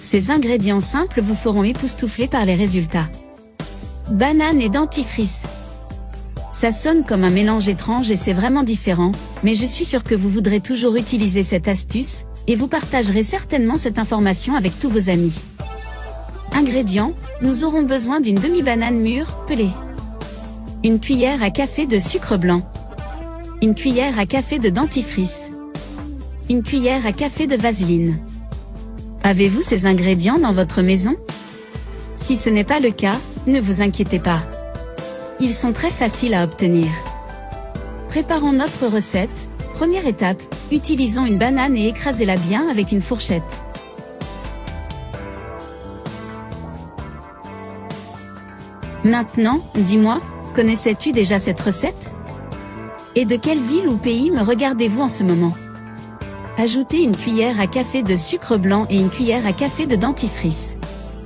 Ces ingrédients simples vous feront époustoufler par les résultats. Banane et dentifrice. Ça sonne comme un mélange étrange et c'est vraiment différent, mais je suis sûre que vous voudrez toujours utiliser cette astuce, et vous partagerez certainement cette information avec tous vos amis. Ingrédients, nous aurons besoin d'une demi-banane mûre, pelée. Une cuillère à café de sucre blanc. Une cuillère à café de dentifrice. Une cuillère à café de vaseline. Avez-vous ces ingrédients dans votre maison? Si ce n'est pas le cas, ne vous inquiétez pas. Ils sont très faciles à obtenir. Préparons notre recette. Première étape, utilisons une banane et écrasez-la bien avec une fourchette. Maintenant, dis-moi, connaissais-tu déjà cette recette? Et de quelle ville ou pays me regardez-vous en ce moment? Ajoutez une cuillère à café de sucre blanc et une cuillère à café de dentifrice.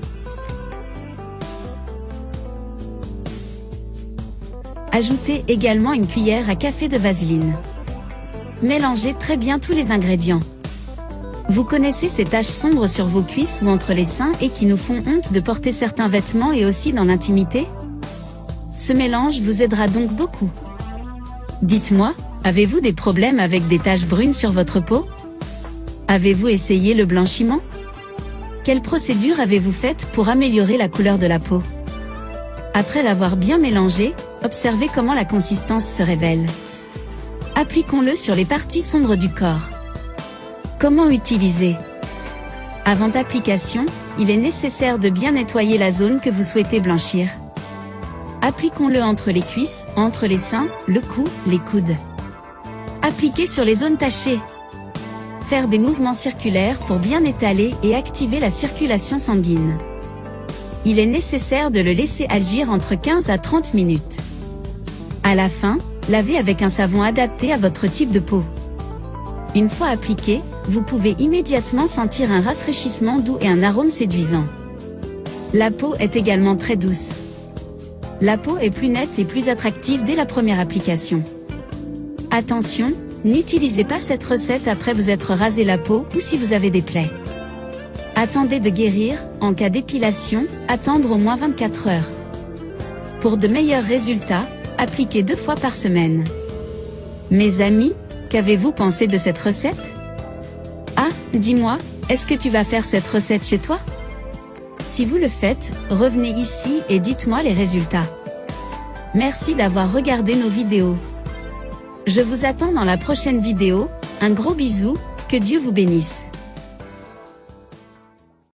Ajoutez également une cuillère à café de vaseline. Mélangez très bien tous les ingrédients. Vous connaissez ces taches sombres sur vos cuisses ou entre les seins et qui nous font honte de porter certains vêtements et aussi dans l'intimité? Ce mélange vous aidera donc beaucoup. Dites-moi, avez-vous des problèmes avec des taches brunes sur votre peau? Avez-vous essayé le blanchiment? Quelle procédure avez-vous faite pour améliorer la couleur de la peau? Après l'avoir bien mélangé, observez comment la consistance se révèle. Appliquons-le sur les parties sombres du corps. Comment utiliser? Avant d'application, il est nécessaire de bien nettoyer la zone que vous souhaitez blanchir. Appliquons-le entre les cuisses, entre les seins, le cou, les coudes. Appliquez sur les zones tachées. Faire des mouvements circulaires pour bien étaler et activer la circulation sanguine. Il est nécessaire de le laisser agir entre 15 à 30 minutes. À la fin, lavez avec un savon adapté à votre type de peau. Une fois appliqué, vous pouvez immédiatement sentir un rafraîchissement doux et un arôme séduisant. La peau est également très douce. La peau est plus nette et plus attractive dès la première application. Attention, n'utilisez pas cette recette après vous être rasé la peau ou si vous avez des plaies. Attendez de guérir, en cas d'épilation, attendre au moins 24 heures. Pour de meilleurs résultats, appliquez 2 fois par semaine. Mes amis, qu'avez-vous pensé de cette recette? Ah, dis-moi, est-ce que tu vas faire cette recette chez toi? Si vous le faites, revenez ici et dites-moi les résultats. Merci d'avoir regardé nos vidéos. Je vous attends dans la prochaine vidéo, un gros bisou, que Dieu vous bénisse.